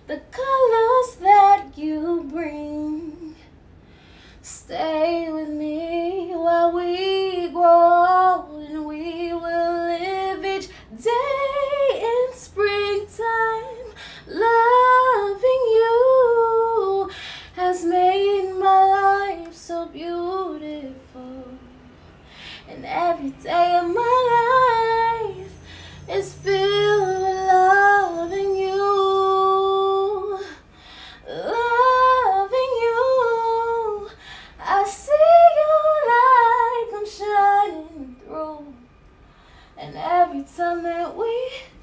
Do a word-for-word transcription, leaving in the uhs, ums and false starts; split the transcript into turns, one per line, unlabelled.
the colors that you bring. Stay with me while we grow old, and we will live each day in springtime. Loving you has made my life so beautiful, and every day of my life is filled with loving you. Loving you, I see you like I'm shining through, and every time that we